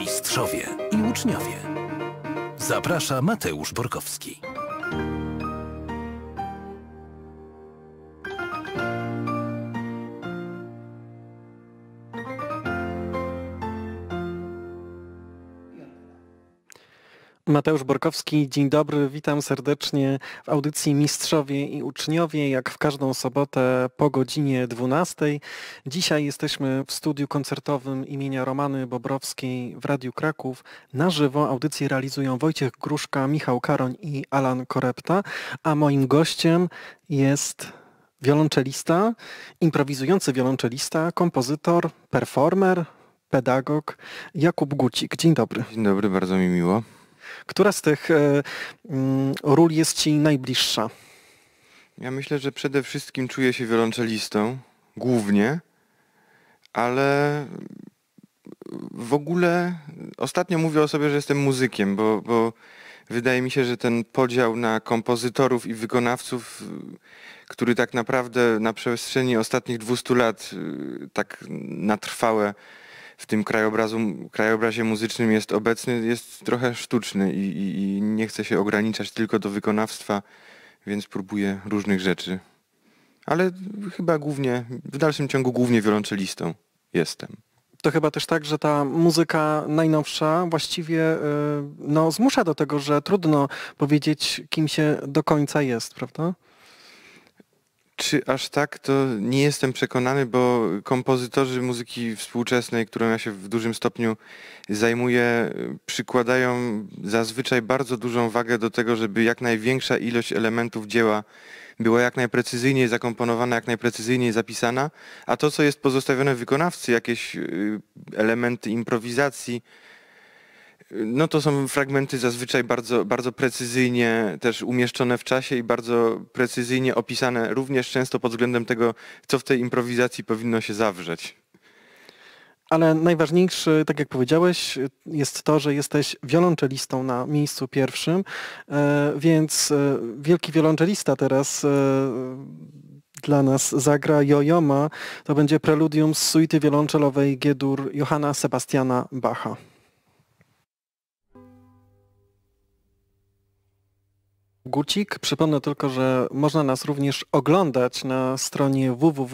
mistrzowie i uczniowie. Zaprasza Mateusz Borkowski. Mateusz Borkowski, dzień dobry, witam serdecznie w audycji Mistrzowie i Uczniowie, jak w każdą sobotę po godzinie 12. Dzisiaj jesteśmy w studiu koncertowym imienia Romany Bobrowskiej w Radiu Kraków. Na żywo audycję realizują Wojciech Gruszka, Michał Karoń i Alan Korepta, a moim gościem jest wiolonczelista, improwizujący wiolonczelista, kompozytor, performer, pedagog Jakub Gucik. Dzień dobry. Dzień dobry, bardzo mi miło. Która z tych ról jest Ci najbliższa? Ja myślę, że przede wszystkim czuję się wiolonczelistą, głównie, ale w ogóle ostatnio mówię o sobie, że jestem muzykiem, bo wydaje mi się, że ten podział na kompozytorów i wykonawców, który tak naprawdę na przestrzeni ostatnich 200 lat tak na trwałe w tym krajobrazie muzycznym jest obecny, jest trochę sztuczny i nie chce się ograniczać tylko do wykonawstwa, więc próbuję różnych rzeczy. Ale chyba w dalszym ciągu głównie wiolonczelistą jestem. To chyba też tak, że ta muzyka najnowsza właściwie zmusza do tego, że trudno powiedzieć, kim się do końca jest, prawda? Czy aż tak, to nie jestem przekonany, bo kompozytorzy muzyki współczesnej, którą ja się w dużym stopniu zajmuję, przykładają zazwyczaj bardzo dużą wagę do tego, żeby jak największa ilość elementów dzieła była jak najprecyzyjniej zakomponowana, jak najprecyzyjniej zapisana, a to, co jest pozostawione wykonawcy, jakieś elementy improwizacji, no to są fragmenty zazwyczaj bardzo, bardzo precyzyjnie też umieszczone w czasie i bardzo precyzyjnie opisane, również często pod względem tego, co w tej improwizacji powinno się zawrzeć. Ale najważniejszy, tak jak powiedziałeś, jest to, że jesteś wiolonczelistą na miejscu pierwszym, więc wielki wiolonczelista teraz dla nas zagra Yo-Yo-Ma. To będzie preludium z suity wiolonczelowej G-dur Johanna Sebastiana Bacha. Gucik. Przypomnę tylko, że można nas również oglądać na stronie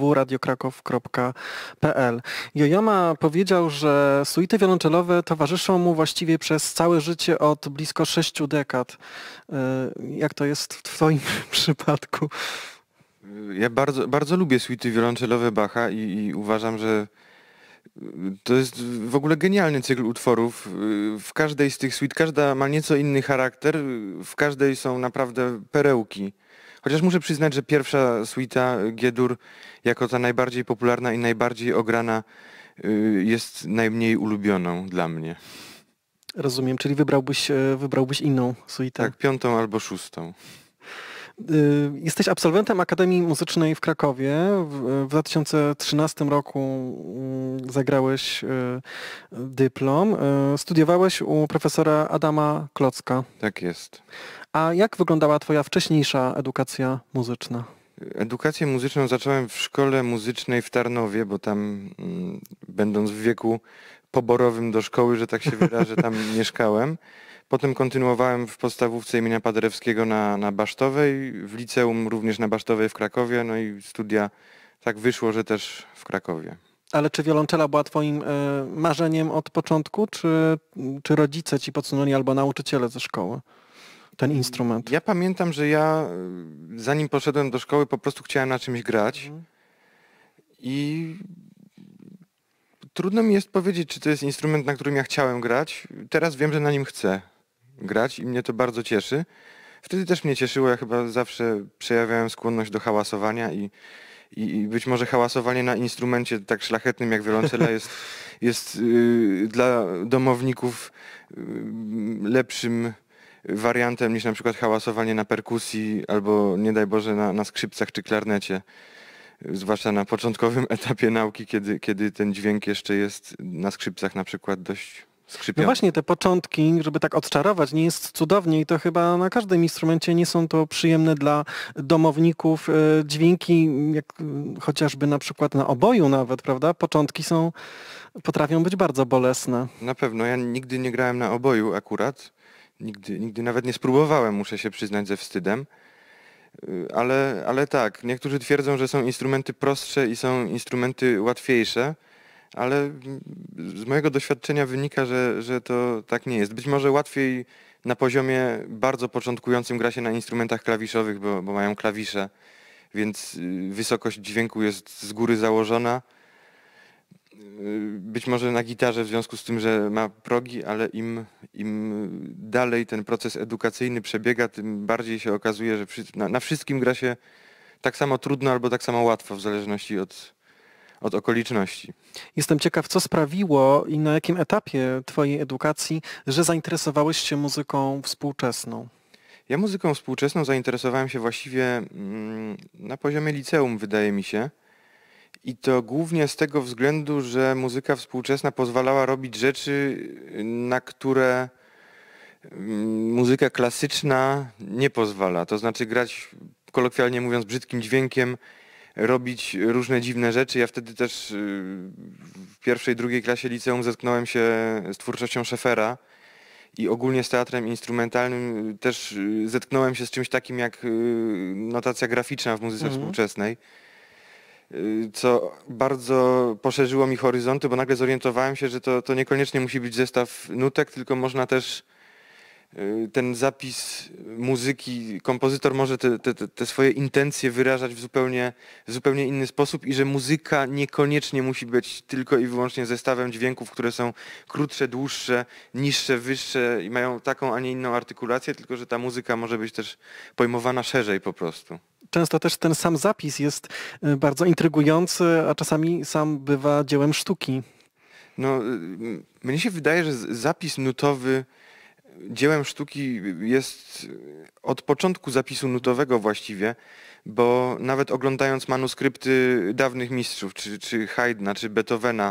www.radiokraków.pl. Yo-Yo-Ma powiedział, że suity wiolonczelowe towarzyszą mu właściwie przez całe życie od blisko 6 dekad. Jak to jest w Twoim przypadku? Ja bardzo, bardzo lubię suity wiolonczelowe Bacha i uważam, że to jest w ogóle genialny cykl utworów. W każdej z tych suit, każda ma nieco inny charakter, w każdej są naprawdę perełki. Chociaż muszę przyznać, że pierwsza suita G-dur jako ta najbardziej popularna i najbardziej ograna jest najmniej ulubioną dla mnie. Rozumiem, czyli wybrałbyś inną suitę. Tak, 5. albo 6. Jesteś absolwentem Akademii Muzycznej w Krakowie. W 2013 roku zagrałeś dyplom. Studiowałeś u profesora Adama Klocka. Tak jest. A jak wyglądała Twoja wcześniejsza edukacja muzyczna? Edukację muzyczną zacząłem w szkole muzycznej w Tarnowie, bo tam będąc w wieku poborowym do szkoły, że tak się wyrażę, tam mieszkałem. Potem kontynuowałem w podstawówce imienia Paderewskiego na Basztowej, w liceum również na Basztowej w Krakowie, no i studia tak wyszło, że też w Krakowie. Ale czy wiolonczela była Twoim marzeniem od początku, czy rodzice Ci podsunęli albo nauczyciele ze szkoły ten instrument? Ja pamiętam, że ja zanim poszedłem do szkoły po prostu chciałem na czymś grać i trudno mi jest powiedzieć, czy to jest instrument, na którym ja chciałem grać. Teraz wiem, że na nim chcę grać i mnie to bardzo cieszy. Wtedy też mnie cieszyło, ja chyba zawsze przejawiałem skłonność do hałasowania i być może hałasowanie na instrumencie tak szlachetnym jak wiolonczela jest dla domowników lepszym wariantem niż na przykład hałasowanie na perkusji albo nie daj Boże na skrzypcach czy klarnecie. Zwłaszcza na początkowym etapie nauki, kiedy ten dźwięk jeszcze jest na skrzypcach na przykład dość skrzypiące. No właśnie, te początki, żeby tak odczarować, nie jest cudownie i to chyba na każdym instrumencie nie są to przyjemne dla domowników dźwięki, jak chociażby na przykład na oboju nawet, prawda? Początki potrafią być bardzo bolesne. Na pewno, ja nigdy nie grałem na oboju akurat. Nigdy nawet nie spróbowałem, muszę się przyznać ze wstydem. Ale tak, niektórzy twierdzą, że są instrumenty prostsze i są instrumenty łatwiejsze, ale z mojego doświadczenia wynika, że to tak nie jest. Być może łatwiej na poziomie bardzo początkującym gra się na instrumentach klawiszowych, bo mają klawisze, więc wysokość dźwięku jest z góry założona. Być może na gitarze w związku z tym, że ma progi, ale im dalej ten proces edukacyjny przebiega, tym bardziej się okazuje, że na wszystkim gra się tak samo trudno albo tak samo łatwo, w zależności od okoliczności. Jestem ciekaw, co sprawiło i na jakim etapie twojej edukacji, że zainteresowałeś się muzyką współczesną? Ja muzyką współczesną zainteresowałem się właściwie na poziomie liceum, wydaje mi się. I to głównie z tego względu, że muzyka współczesna pozwalała robić rzeczy, na które muzyka klasyczna nie pozwala. To znaczy grać, kolokwialnie mówiąc, brzydkim dźwiękiem, robić różne dziwne rzeczy. Ja wtedy też w pierwszej, drugiej klasie liceum zetknąłem się z twórczością Scheffera i ogólnie z teatrem instrumentalnym też zetknąłem się z czymś takim jak notacja graficzna w muzyce współczesnej, co bardzo poszerzyło mi horyzonty, bo nagle zorientowałem się, że to niekoniecznie musi być zestaw nutek, tylko można też ten zapis muzyki, kompozytor może te swoje intencje wyrażać w zupełnie inny sposób i że muzyka niekoniecznie musi być tylko i wyłącznie zestawem dźwięków, które są krótsze, dłuższe, niższe, wyższe i mają taką, a nie inną artykulację, tylko że ta muzyka może być też pojmowana szerzej po prostu. Często też ten sam zapis jest bardzo intrygujący, a czasami sam bywa dziełem sztuki. No, mnie się wydaje, że zapis nutowy dziełem sztuki jest od początku zapisu nutowego właściwie, bo nawet oglądając manuskrypty dawnych mistrzów, czy Haydna, czy Beethovena,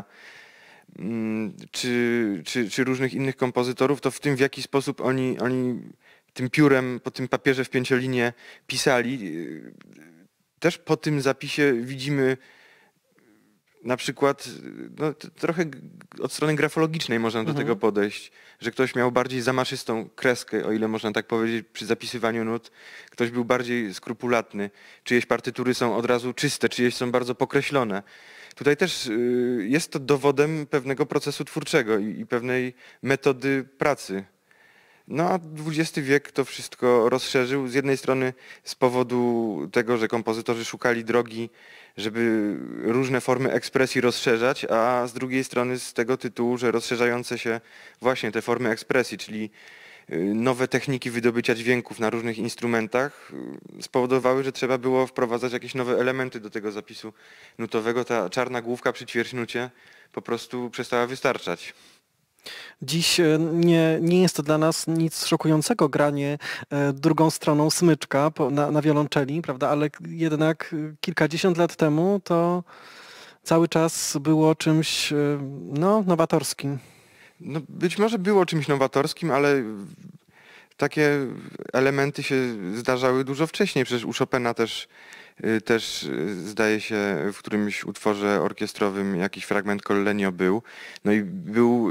czy różnych innych kompozytorów, to w tym, w jaki sposób oni tym piórem po tym papierze w pięciolinie pisali, też po tym zapisie widzimy na przykład, no, trochę od strony grafologicznej można do tego podejść, że ktoś miał bardziej zamaszystą kreskę, o ile można tak powiedzieć, przy zapisywaniu nut. Ktoś był bardziej skrupulatny. Czyjeś partytury są od razu czyste, czyjeś są bardzo pokreślone. Tutaj też jest to dowodem pewnego procesu twórczego i pewnej metody pracy. No a XX wiek to wszystko rozszerzył. Z jednej strony z powodu tego, że kompozytorzy szukali drogi, żeby różne formy ekspresji rozszerzać, a z drugiej strony z tego tytułu, że rozszerzające się właśnie te formy ekspresji, czyli nowe techniki wydobycia dźwięków na różnych instrumentach spowodowały, że trzeba było wprowadzać jakieś nowe elementy do tego zapisu nutowego. Ta czarna główka przy ćwierćnucie po prostu przestała wystarczać. Dziś nie jest to dla nas nic szokującego granie drugą stroną smyczka na wiolonczeli, prawda? Ale jednak kilkadziesiąt lat temu to cały czas było czymś nowatorskim. No, być może było czymś nowatorskim, ale takie elementy się zdarzały dużo wcześniej. Przecież u Chopina też zdaje się w którymś utworze orkiestrowym jakiś fragment Collenio był. No i był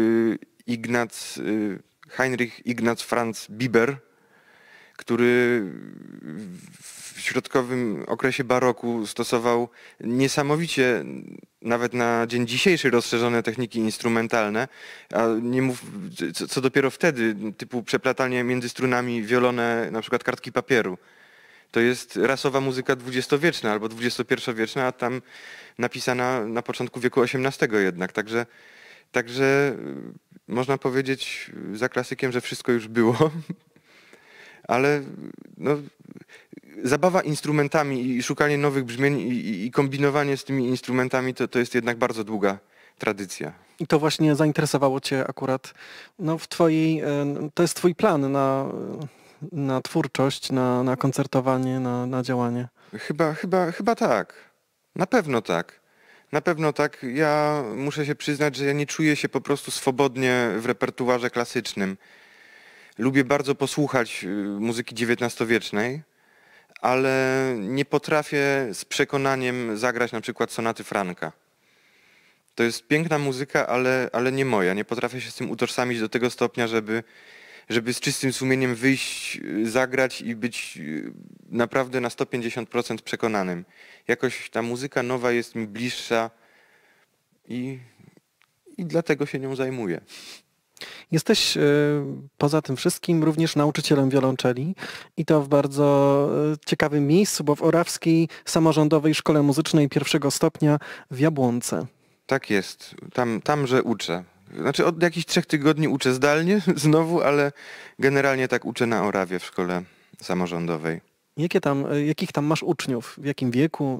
Heinrich Ignaz Franz Biber, który w środkowym okresie baroku stosował niesamowicie, nawet na dzień dzisiejszy, rozszerzone techniki instrumentalne, a nie mów, co dopiero wtedy, typu przeplatanie między strunami, wiolone, na przykład kartki papieru. To jest rasowa muzyka dwudziestowieczna albo XXI-wieczna, a tam napisana na początku wieku XVIII jednak. Także można powiedzieć za klasykiem, że wszystko już było, ale no, zabawa instrumentami i szukanie nowych brzmień i kombinowanie z tymi instrumentami to jest jednak bardzo długa tradycja. I to właśnie zainteresowało cię akurat to jest twój plan na twórczość, na koncertowanie, na działanie. Chyba tak. Na pewno tak. Na pewno tak. Ja muszę się przyznać, że ja nie czuję się po prostu swobodnie w repertuarze klasycznym. Lubię bardzo posłuchać muzyki XIX-wiecznej, ale nie potrafię z przekonaniem zagrać na przykład sonaty Franka. To jest piękna muzyka, ale nie moja. Nie potrafię się z tym utożsamić do tego stopnia, żeby z czystym sumieniem wyjść, zagrać i być naprawdę na 150% przekonanym. Jakoś ta muzyka nowa jest mi bliższa i dlatego się nią zajmuję. Jesteś poza tym wszystkim również nauczycielem wiolonczeli i to w bardzo ciekawym miejscu, bo w Orawskiej Samorządowej Szkole Muzycznej pierwszego stopnia w Jabłonce. Tak jest. Tamże uczę. Znaczy od jakichś 3 tygodni uczę zdalnie znowu, ale generalnie tak uczę na Orawie w szkole samorządowej. Jakich tam masz uczniów? W jakim wieku?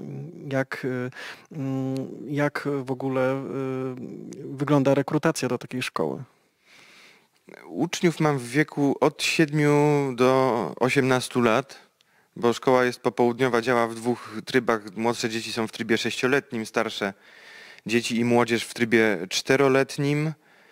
Jak w ogóle wygląda rekrutacja do takiej szkoły? Uczniów mam w wieku od 7 do 18 lat, bo szkoła jest popołudniowa, działa w 2 trybach. Młodsze dzieci są w trybie 6-letnim, starsze dzieci i młodzież w trybie 4-letnim.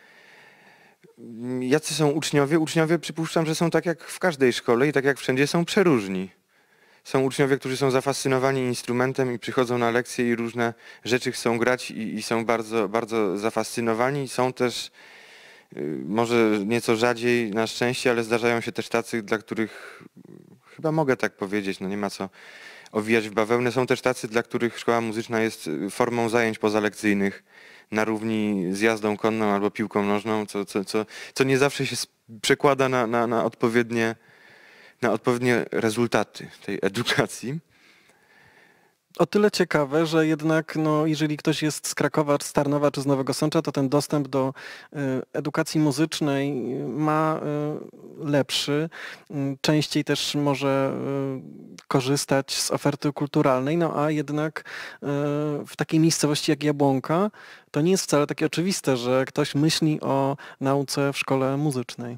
Jacy są uczniowie? Uczniowie przypuszczam, że są tak jak w każdej szkole i tak jak wszędzie są przeróżni. Są uczniowie, którzy są zafascynowani instrumentem i przychodzą na lekcje i różne rzeczy chcą grać i są bardzo, bardzo zafascynowani. Są też, może nieco rzadziej na szczęście, ale zdarzają się też tacy, dla których, chyba mogę tak powiedzieć, no nie ma co owijać w bawełnę. Są też tacy, dla których szkoła muzyczna jest formą zajęć pozalekcyjnych na równi z jazdą konną albo piłką nożną, co nie zawsze się przekłada na odpowiednie rezultaty tej edukacji. O tyle ciekawe, że jednak jeżeli ktoś jest z Krakowa, czy z Tarnowa, czy z Nowego Sącza, to ten dostęp do edukacji muzycznej ma lepszy. Częściej też może korzystać z oferty kulturalnej, a jednak w takiej miejscowości jak Jabłonka to nie jest wcale takie oczywiste, że ktoś myśli o nauce w szkole muzycznej.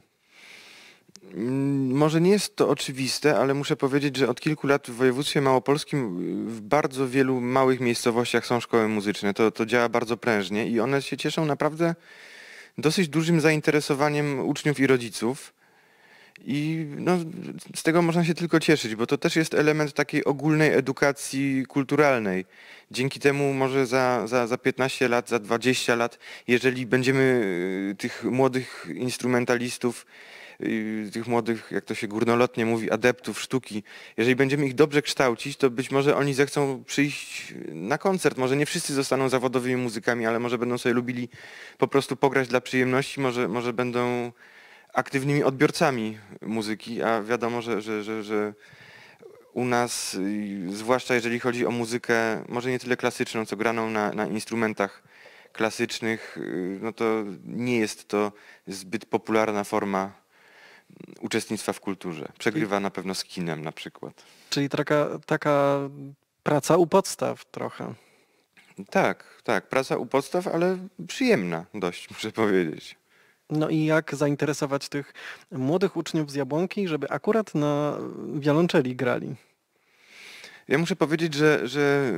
Może nie jest to oczywiste, ale muszę powiedzieć, że od kilku lat w województwie małopolskim w bardzo wielu małych miejscowościach są szkoły muzyczne. To działa bardzo prężnie i one się cieszą naprawdę dosyć dużym zainteresowaniem uczniów i rodziców. I z tego można się tylko cieszyć, bo to też jest element takiej ogólnej edukacji kulturalnej. Dzięki temu może za 15 lat, za 20 lat, jeżeli będziemy tych młodych instrumentalistów, tych młodych, jak to się górnolotnie mówi, adeptów sztuki, jeżeli będziemy ich dobrze kształcić, to być może oni zechcą przyjść na koncert. Może nie wszyscy zostaną zawodowymi muzykami, ale może będą sobie lubili po prostu pograć dla przyjemności, może będą aktywnymi odbiorcami muzyki, a wiadomo, że u nas, zwłaszcza jeżeli chodzi o muzykę, może nie tyle klasyczną, co graną na instrumentach klasycznych, no to nie jest to zbyt popularna forma uczestnictwa w kulturze. Przegrywa na pewno z kinem na przykład. Czyli taka praca u podstaw trochę. Tak, praca u podstaw, ale przyjemna dość, muszę powiedzieć. No i jak zainteresować tych młodych uczniów z Jabłonki, żeby akurat na wiolonczeli grali? Ja muszę powiedzieć, że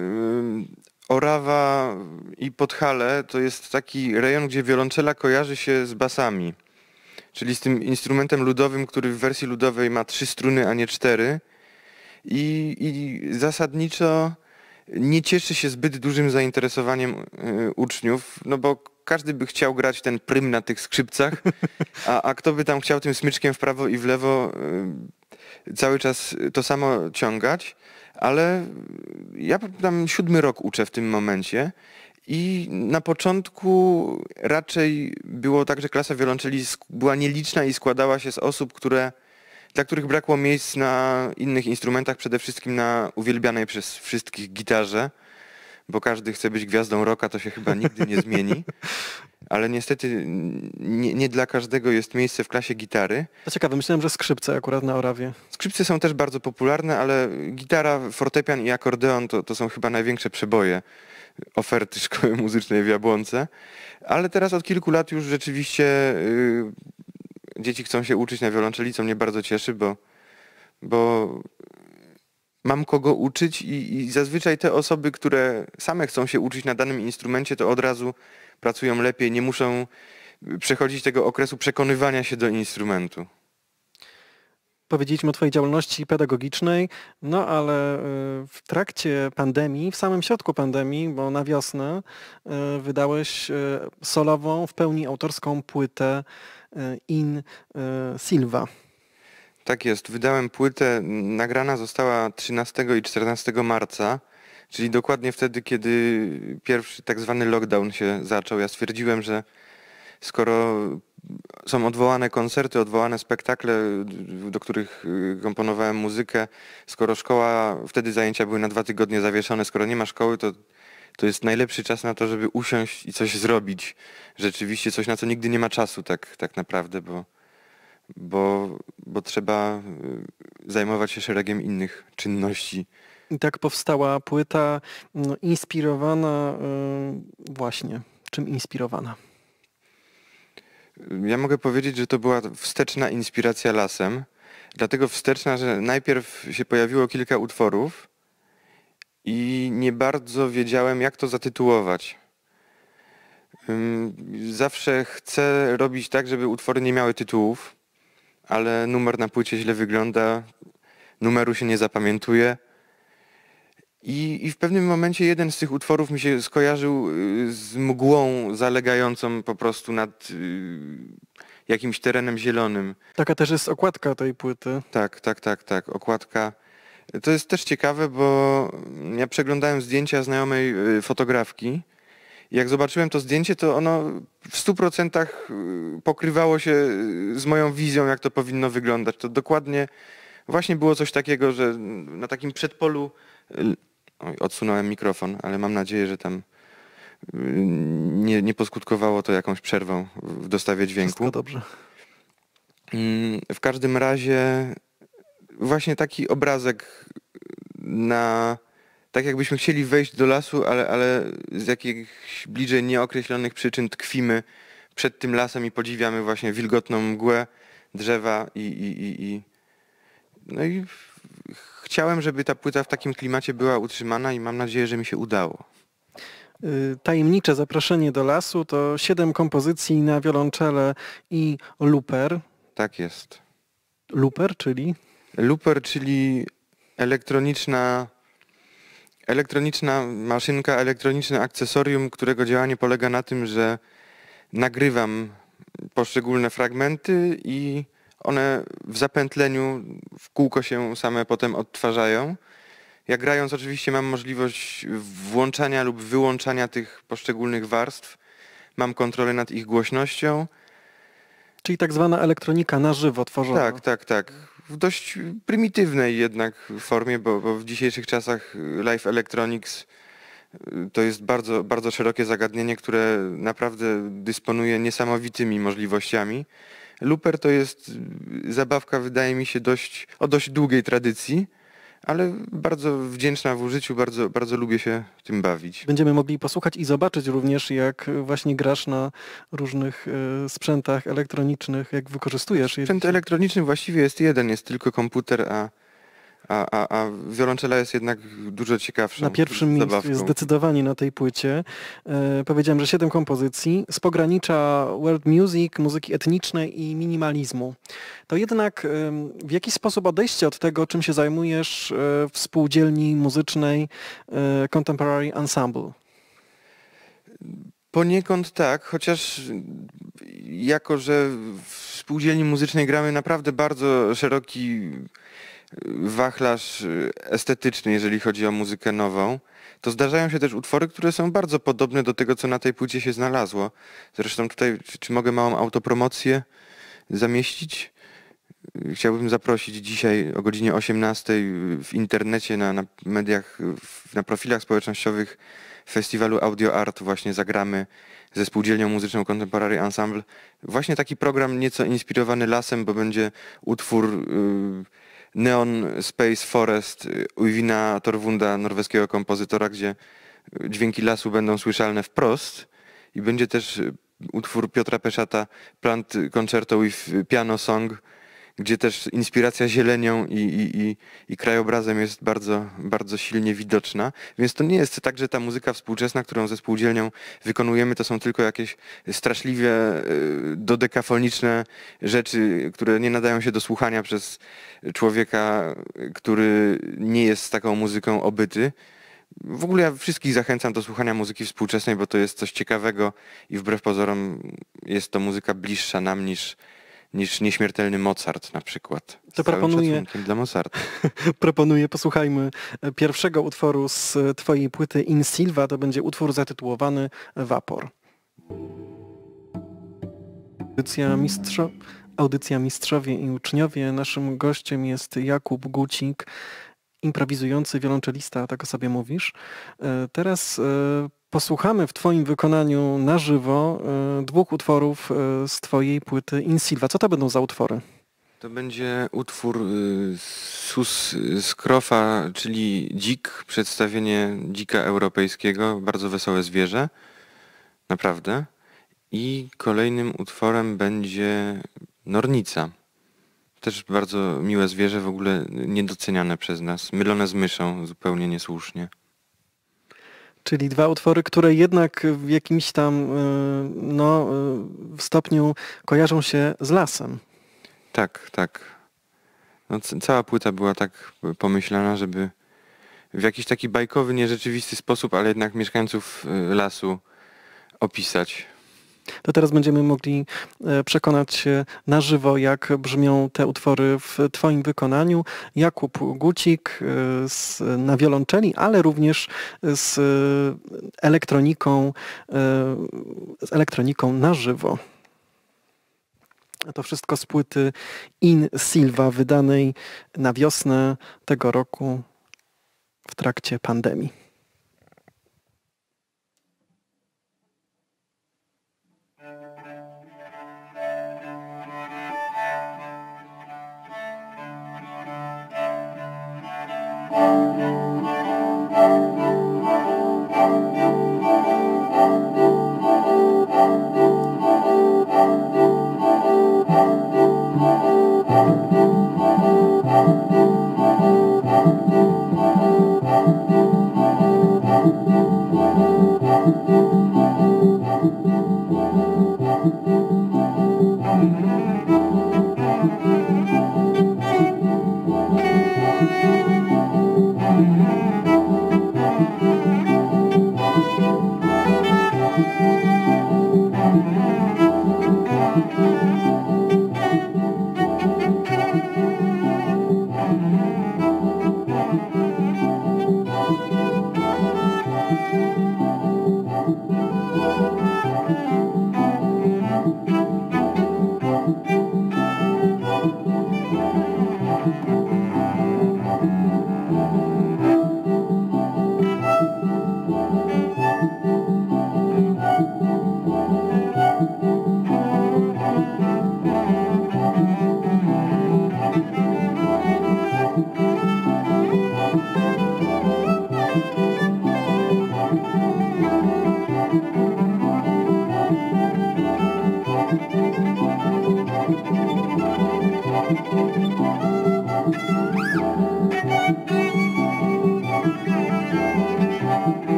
Orawa i Podhale to jest taki rejon, gdzie wiolonczela kojarzy się z basami. Czyli z tym instrumentem ludowym, który w wersji ludowej ma 3 struny, a nie 4. I zasadniczo nie cieszy się zbyt dużym zainteresowaniem uczniów, no bo każdy by chciał grać ten prym na tych skrzypcach, a kto by tam chciał tym smyczkiem w prawo i w lewo cały czas to samo ciągać, ale ja tam 7. rok uczę w tym momencie i na początku raczej było tak, że klasa wiolonczeli była nieliczna i składała się z osób, dla których brakło miejsc na innych instrumentach, przede wszystkim na uwielbianej przez wszystkich gitarze, bo każdy chce być gwiazdą rocka, to się chyba nigdy nie zmieni. Ale niestety nie dla każdego jest miejsce w klasie gitary. To ciekawe, myślałem, że skrzypce akurat na Orawie. Skrzypce są też bardzo popularne, ale gitara, fortepian i akordeon to są chyba największe przeboje oferty szkoły muzycznej w Jabłonce. Ale teraz od kilku lat już rzeczywiście dzieci chcą się uczyć na wiolonczeli, co mnie bardzo cieszy, bo mam kogo uczyć i zazwyczaj te osoby, które same chcą się uczyć na danym instrumencie, to od razu pracują lepiej, nie muszą przechodzić tego okresu przekonywania się do instrumentu. Powiedzieliśmy o Twojej działalności pedagogicznej, no ale w trakcie pandemii, w samym środku pandemii, bo na wiosnę wydałeś solową, w pełni autorską płytę In Silva. Tak jest, wydałem płytę, nagrana została 13 i 14 marca, czyli dokładnie wtedy, kiedy pierwszy tak zwany lockdown się zaczął. Ja stwierdziłem, że skoro są odwołane koncerty, odwołane spektakle, do których komponowałem muzykę, skoro szkoła, wtedy zajęcia były na 2 tygodnie zawieszone, skoro nie ma szkoły, to jest najlepszy czas na to, żeby usiąść i coś zrobić. Rzeczywiście coś, na co nigdy nie ma czasu tak naprawdę, bo trzeba zajmować się szeregiem innych czynności. I tak powstała płyta inspirowana właśnie. Czym inspirowana? Ja mogę powiedzieć, że to była wsteczna inspiracja lasem. Dlatego wsteczna, że najpierw się pojawiło kilka utworów i nie bardzo wiedziałem, jak to zatytułować. Zawsze chcę robić tak, żeby utwory nie miały tytułów, ale numer na płycie źle wygląda, numeru się nie zapamiętuje. I w pewnym momencie jeden z tych utworów mi się skojarzył z mgłą zalegającą po prostu nad jakimś terenem zielonym. Taka też jest okładka tej płyty. Tak, okładka. To jest też ciekawe, bo ja przeglądałem zdjęcia znajomej fotografki. Jak zobaczyłem to zdjęcie, to ono w 100% pokrywało się z moją wizją, jak to powinno wyglądać. To dokładnie właśnie było coś takiego, że na takim przedpolu... Oj, odsunąłem mikrofon, ale mam nadzieję, że tam nie poskutkowało to jakąś przerwą w dostawie dźwięku. Wszystko dobrze. W każdym razie właśnie taki obrazek tak jakbyśmy chcieli wejść do lasu, ale z jakichś bliżej nieokreślonych przyczyn tkwimy przed tym lasem i podziwiamy właśnie wilgotną mgłę, drzewa no i chciałem, żeby ta płyta w takim klimacie była utrzymana i mam nadzieję, że mi się udało. Tajemnicze zaproszenie do lasu to 7 kompozycji na wiolonczele i looper. Tak jest. Looper, czyli? Looper, czyli elektroniczna maszynka, elektroniczne akcesorium, którego działanie polega na tym, że nagrywam poszczególne fragmenty i one w zapętleniu w kółko się same potem odtwarzają. Ja grając oczywiście mam możliwość włączania lub wyłączania tych poszczególnych warstw. Mam kontrolę nad ich głośnością. Czyli tak zwana elektronika na żywo tworzona. Tak. W dość prymitywnej jednak formie, bo w dzisiejszych czasach live electronics to jest bardzo, bardzo szerokie zagadnienie, które naprawdę dysponuje niesamowitymi możliwościami. Looper to jest zabawka, wydaje mi się, o dość długiej tradycji, ale bardzo wdzięczna w użyciu, bardzo, bardzo lubię się tym bawić. Będziemy mogli posłuchać i zobaczyć również, jak właśnie grasz na różnych sprzętach elektronicznych, jak wykorzystujesz je. Sprzęt elektroniczny właściwie jest jeden, jest tylko komputer, a wiolonczela jest jednak dużo ciekawszą Na pierwszym miejscu jest zdecydowanie na tej płycie. Powiedziałem, że 7 kompozycji z pogranicza world music, muzyki etnicznej i minimalizmu. To jednak w jaki sposób odejście od tego, czym się zajmujesz w spółdzielni muzycznej Contemporary Ensemble? Poniekąd tak, chociaż jako, że w spółdzielni muzycznej gramy naprawdę bardzo szeroki wachlarz estetyczny, jeżeli chodzi o muzykę nową, to zdarzają się też utwory, które są bardzo podobne do tego, co na tej płycie się znalazło. Zresztą tutaj, czy mogę małą autopromocję zamieścić? Chciałbym zaprosić dzisiaj o godzinie 18 w internecie, na mediach, na profilach społecznościowych festiwalu Audio Art właśnie zagramy ze spółdzielnią muzyczną Contemporary Ensemble. Właśnie taki program nieco inspirowany lasem, bo będzie utwór Neon Space Forest Uivina Torvunda, norweskiego kompozytora, gdzie dźwięki lasu będą słyszalne wprost i będzie też utwór Piotra Peszata Plant Concerto with Piano Song, gdzie też inspiracja zielenią i krajobrazem jest bardzo, bardzo silnie widoczna. Więc to nie jest tak, że ta muzyka współczesna, którą ze spółdzielnią wykonujemy, to są tylko jakieś straszliwie dodekafoniczne rzeczy, które nie nadają się do słuchania przez człowieka, który nie jest z taką muzyką obyty. W ogóle ja wszystkich zachęcam do słuchania muzyki współczesnej, bo to jest coś ciekawego i wbrew pozorom jest to muzyka bliższa nam niż nieśmiertelny Mozart na przykład. To Z całym proponuję, szacunkiem dla Mozarta. proponuję, posłuchajmy pierwszego utworu z twojej płyty In Silva. To będzie utwór zatytułowany Vapor. Audycja Mistrzowie i Uczniowie. Naszym gościem jest Jakub Gucik, improwizujący wiolonczelista, tak o sobie mówisz. Teraz posłuchamy w twoim wykonaniu na żywo dwóch utworów z twojej płyty In Silva. Co to będą za utwory? To będzie utwór Sus Skrofa, czyli dzik, przedstawienie dzika europejskiego, bardzo wesołe zwierzę, naprawdę. I kolejnym utworem będzie Nornica. Też bardzo miłe zwierzę, w ogóle niedoceniane przez nas, mylone z myszą, zupełnie niesłusznie. Czyli dwa utwory, które jednak w jakimś tam w stopniu kojarzą się z lasem. Tak, tak. No, cała płyta była tak pomyślana, żeby w jakiś taki bajkowy, nierzeczywisty sposób, ale jednak mieszkańców lasu opisać. To teraz będziemy mogli przekonać się na żywo, jak brzmią te utwory w twoim wykonaniu. Jakub Gucik na wiolonczeli, ale również z elektroniką na żywo. To wszystko z płyty In Silva, wydanej na wiosnę tego roku w trakcie pandemii.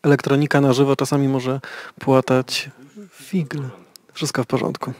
elektronika na żywo czasami może płatać figle. Wszystko w porządku.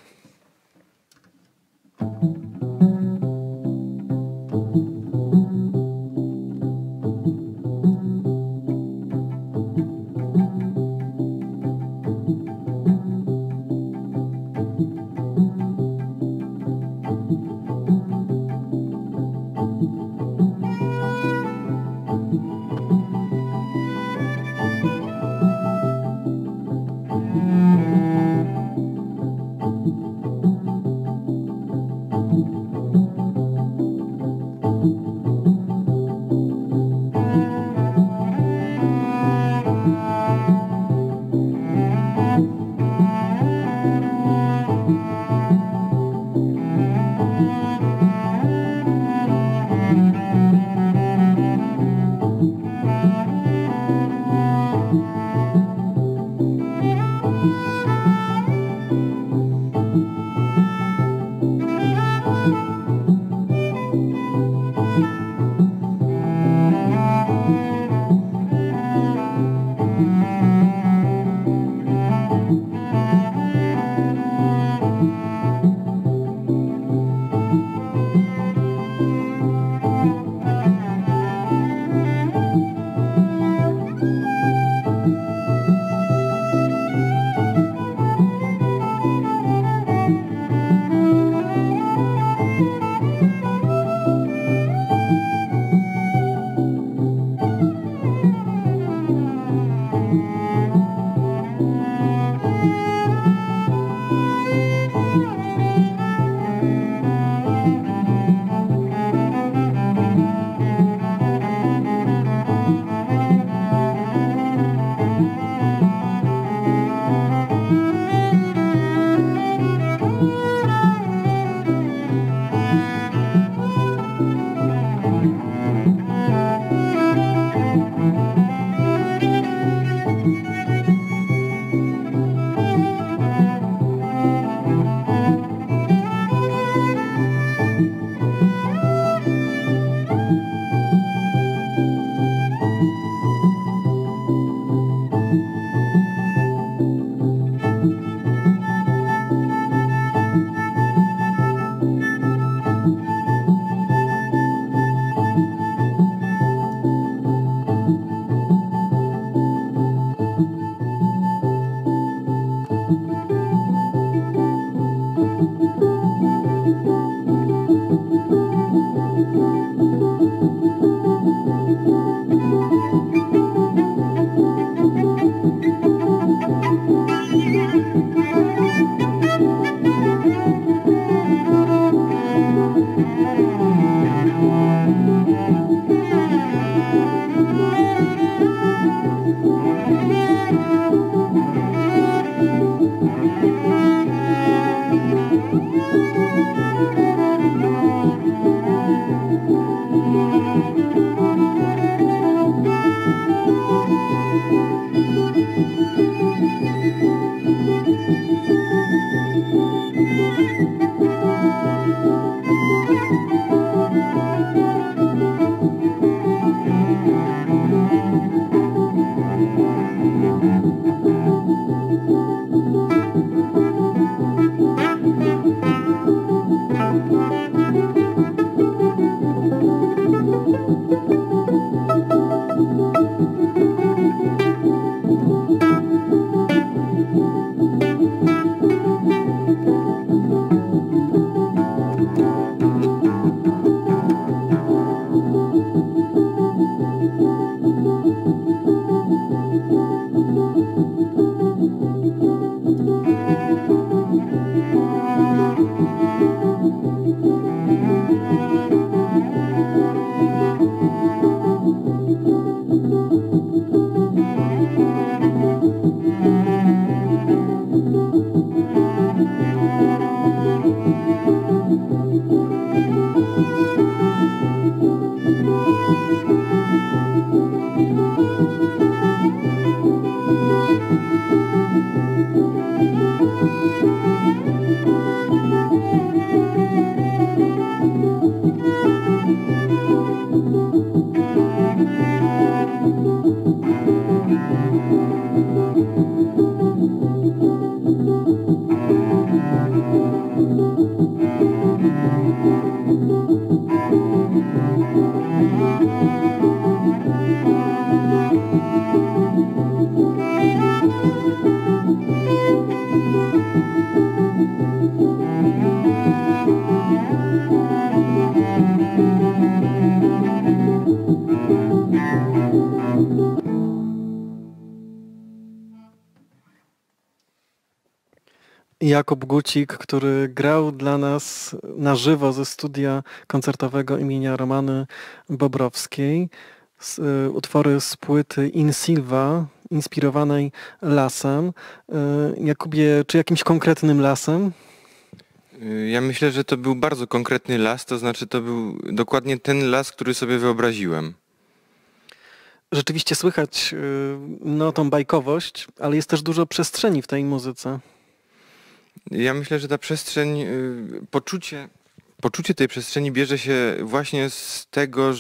Jakub Gucik, który grał dla nas na żywo ze studia koncertowego imienia Romany Bobrowskiej. Utwory z płyty In Silva, inspirowanej lasem. Jakubie, czy jakimś konkretnym lasem? Ja myślę, że to był bardzo konkretny las, to znaczy to był dokładnie ten las, który sobie wyobraziłem. Rzeczywiście słychać tą bajkowość, ale jest też dużo przestrzeni w tej muzyce. Ja myślę, że ta przestrzeń, poczucie tej przestrzeni bierze się właśnie z tego,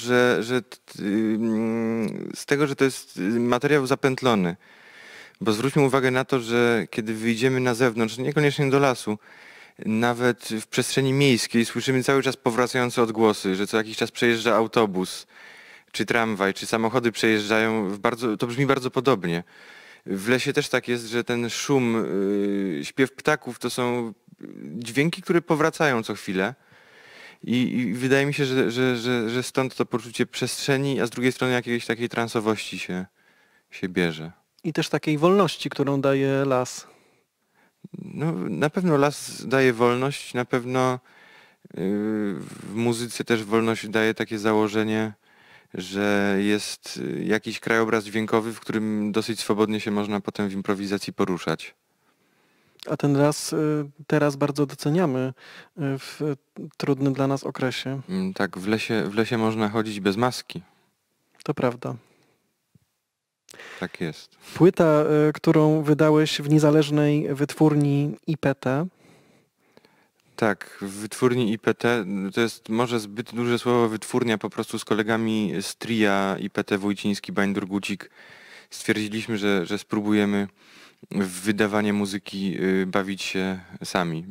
że to jest materiał zapętlony. Bo zwróćmy uwagę na to, że kiedy wyjdziemy na zewnątrz, niekoniecznie do lasu, nawet w przestrzeni miejskiej słyszymy cały czas powracające odgłosy, że co jakiś czas przejeżdża autobus, czy tramwaj, czy samochody przejeżdżają, to brzmi bardzo podobnie. W lesie też tak jest, że ten szum, śpiew ptaków to są dźwięki, które powracają co chwilę. I wydaje mi się, że stąd to poczucie przestrzeni, a z drugiej strony jakiejś takiej transowości się bierze. I też takiej wolności, którą daje las. No, na pewno las daje wolność, na pewno w muzyce też wolność daje takie założenie, że jest jakiś krajobraz dźwiękowy, w którym dosyć swobodnie się można potem w improwizacji poruszać. A ten las teraz bardzo doceniamy w trudnym dla nas okresie. Tak, w lesie można chodzić bez maski. To prawda. Tak jest. Płyta, którą wydałeś w niezależnej wytwórni IPT. Tak, w wytwórni IPT, to jest może zbyt duże słowo wytwórnia, po prostu z kolegami z tria IPT Wójciński, Bańdur, Gucik stwierdziliśmy, że spróbujemy w wydawanie muzyki bawić się sami.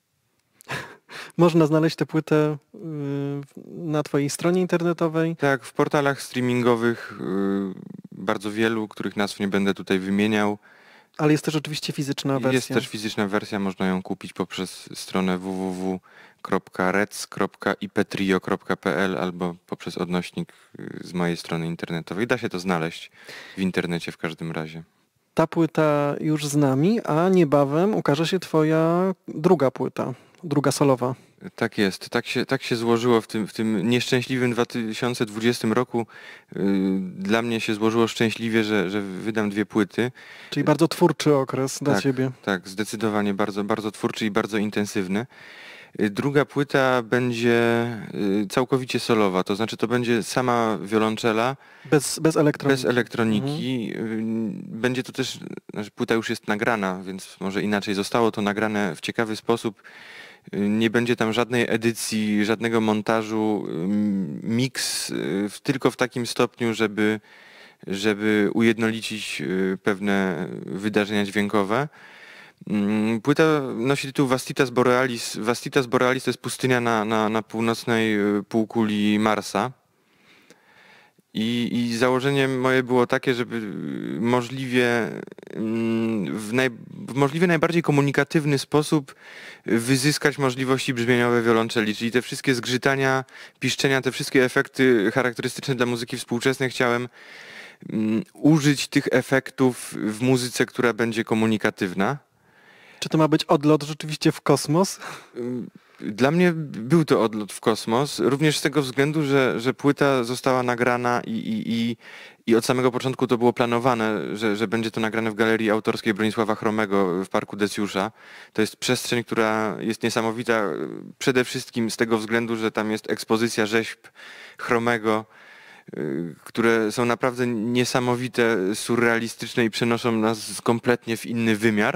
Można znaleźć tę płytę na twojej stronie internetowej. Tak, w portalach streamingowych, bardzo wielu, których nazw nie będę tutaj wymieniał. Ale jest też oczywiście fizyczna wersja. Jest też fizyczna wersja, można ją kupić poprzez stronę www.rec.iptrio.pl albo poprzez odnośnik z mojej strony internetowej. Da się to znaleźć w internecie w każdym razie. Ta płyta już z nami, a niebawem ukaże się twoja druga płyta, druga solowa. Tak jest, tak się złożyło w tym nieszczęśliwym 2020 roku. Dla mnie się złożyło szczęśliwie, że wydam 2 płyty. Czyli bardzo twórczy okres dla ciebie. Tak, zdecydowanie bardzo, bardzo twórczy i bardzo intensywny. Druga płyta będzie całkowicie solowa, to znaczy to będzie sama wiolonczela. Bez elektroniki. Bez elektroniki. Będzie to też, znaczy płyta już jest nagrana, więc może inaczej. Zostało to nagrane w ciekawy sposób. Nie będzie tam żadnej edycji, żadnego montażu, miks tylko w takim stopniu, żeby ujednolicić pewne wydarzenia dźwiękowe. Płyta nosi tytuł Vastitas Borealis. Vastitas Borealis to jest pustynia na północnej półkuli Marsa. I założeniem moje było takie, żeby w możliwie najbardziej komunikatywny sposób wyzyskać możliwości brzmieniowe wiolonczeli, czyli te wszystkie zgrzytania, piszczenia, te wszystkie efekty charakterystyczne dla muzyki współczesnej chciałem użyć tych efektów w muzyce, która będzie komunikatywna. Czy to ma być odlot rzeczywiście w kosmos? Dla mnie był to odlot w kosmos, również z tego względu, że płyta została nagrana i od samego początku to było planowane, że będzie to nagrane w Galerii Autorskiej Bronisława Chromego w Parku Decjusza. To jest przestrzeń, która jest niesamowita przede wszystkim z tego względu, że tam jest ekspozycja rzeźb Chromego, które są naprawdę niesamowite, surrealistyczne i przenoszą nas kompletnie w inny wymiar.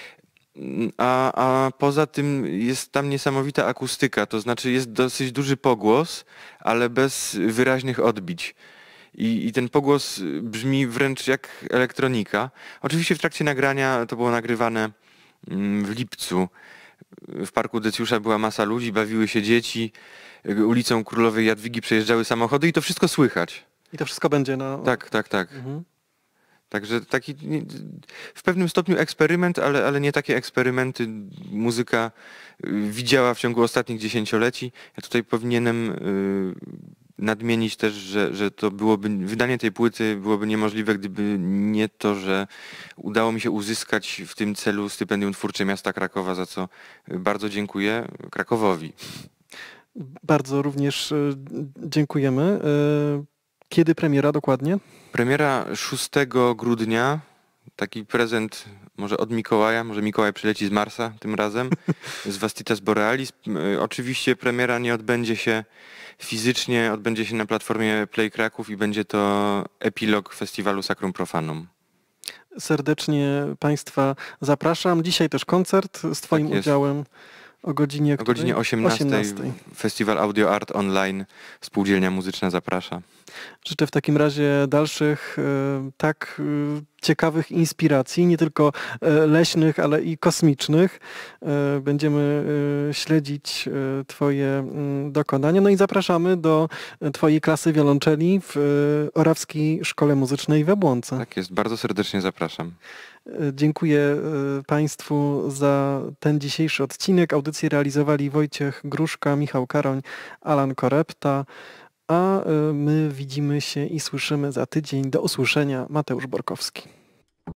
A poza tym jest tam niesamowita akustyka, to znaczy jest dosyć duży pogłos, ale bez wyraźnych odbić. I ten pogłos brzmi wręcz jak elektronika. Oczywiście w trakcie nagrania, to było nagrywane w lipcu, w Parku Decjusza była masa ludzi, bawiły się dzieci, ulicą Królowej Jadwigi przejeżdżały samochody i to wszystko słychać. I to wszystko będzie na... Tak. Także taki w pewnym stopniu eksperyment, ale nie takie eksperymenty muzyka widziała w ciągu ostatnich 10-leci. Ja tutaj powinienem nadmienić też, że to wydanie tej płyty byłoby niemożliwe, gdyby nie to, że udało mi się uzyskać w tym celu stypendium twórcze miasta Krakowa, za co bardzo dziękuję Krakowowi. Bardzo również dziękujemy. Kiedy premiera dokładnie? Premiera 6 grudnia. Taki prezent może od Mikołaja, może Mikołaj przyleci z Marsa tym razem, z Vastitas Borealis. Oczywiście premiera nie odbędzie się fizycznie, odbędzie się na platformie Play Kraków i będzie to epilog festiwalu Sacrum Profanum. Serdecznie Państwa zapraszam. Dzisiaj też koncert z Twoim udziałem o godzinie 18. Festiwal Audio Art Online, Spółdzielnia Muzyczna zaprasza. Życzę w takim razie dalszych tak ciekawych inspiracji, nie tylko leśnych, ale i kosmicznych. Będziemy śledzić Twoje dokonania. No i zapraszamy do Twojej klasy wiolonczeli w Orawskiej Szkole Muzycznej w Jabłonce. Tak jest, bardzo serdecznie zapraszam. Dziękuję Państwu za ten dzisiejszy odcinek. Audycję realizowali Wojciech Gruszka, Michał Karoń, Alan Korepta, a my widzimy się i słyszymy za tydzień. Do usłyszenia, Mateusz Borkowski.